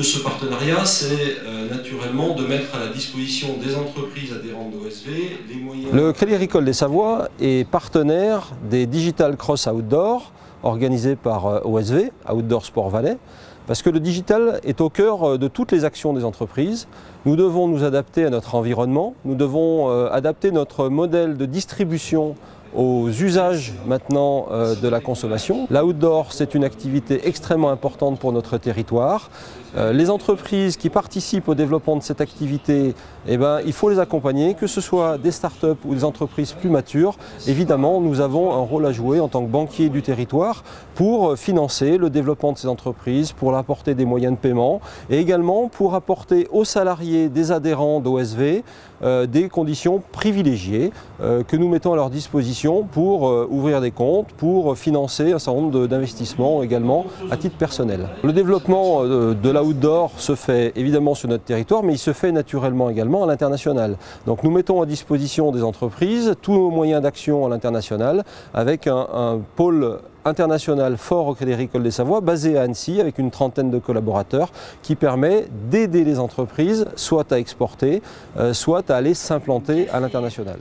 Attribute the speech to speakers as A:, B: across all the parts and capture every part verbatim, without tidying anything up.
A: de ce partenariat, c'est euh, naturellement de mettre à la disposition des entreprises adhérentes d'O S V les moyens...
B: Le Crédit Agricole des Savoies est partenaire des Digital Cross Outdoor organisés par O S V, Outdoor Sport Valais, parce que le digital est au cœur de toutes les actions des entreprises. Nous devons nous adapter à notre environnement, nous devons euh, adapter notre modèle de distribution aux usages maintenant euh, de la consommation. L'outdoor, c'est une activité extrêmement importante pour notre territoire. Euh, les entreprises qui participent au développement de cette activité, eh ben, il faut les accompagner, que ce soit des startups ou des entreprises plus matures. Évidemment, nous avons un rôle à jouer en tant que banquier du territoire pour financer le développement de ces entreprises, pour apporter des moyens de paiement et également pour apporter aux salariés des adhérents d'O S V euh, des conditions privilégiées euh, que nous mettons à leur disposition pour euh, ouvrir des comptes, pour financer un certain nombre d'investissements également à titre personnel. Le développement de, de l'outdoor se fait évidemment sur notre territoire, mais il se fait naturellement également à l'international. Donc nous mettons à disposition des entreprises tous nos moyens d'action à l'international avec un, un pôle international fort au Crédit Agricole des Savoies, basé à Annecy avec une trentaine de collaborateurs qui permet d'aider les entreprises soit à exporter, euh, soit à aller s'implanter à l'international.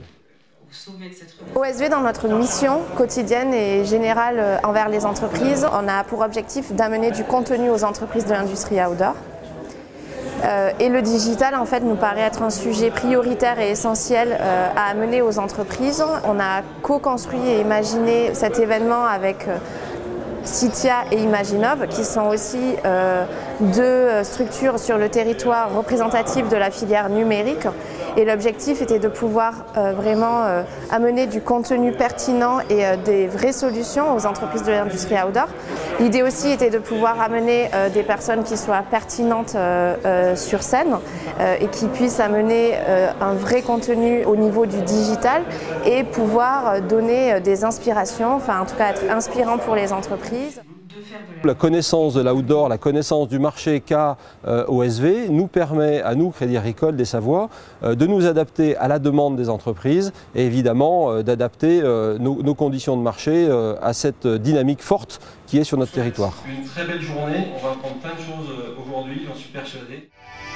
C: O S V, dans notre mission quotidienne et générale envers les entreprises, on a pour objectif d'amener du contenu aux entreprises de l'industrie outdoor. Euh, et le digital, en fait, nous paraît être un sujet prioritaire et essentiel euh, à amener aux entreprises. On a co-construit et imaginé cet événement avec euh, Citia et Imaginov, qui sont aussi euh, deux structures sur le territoire représentatives de la filière numérique. Et l'objectif était de pouvoir euh, vraiment euh, amener du contenu pertinent et euh, des vraies solutions aux entreprises de l'industrie outdoor. L'idée aussi était de pouvoir amener euh, des personnes qui soient pertinentes euh, euh, sur scène euh, et qui puissent amener euh, un vrai contenu au niveau du digital et pouvoir donner des inspirations, enfin en tout cas être inspirant pour les entreprises.
B: La connaissance de l'outdoor, la connaissance du marché qu'a euh, O S V nous permet à nous, Crédit Agricole des Savoies, euh, de nous adapter à la demande des entreprises et évidemment euh, d'adapter euh, nos, nos conditions de marché euh, à cette dynamique forte qui est sur notre territoire.
A: Une très belle journée, on va apprendre plein de choses aujourd'hui, j'en suis persuadé.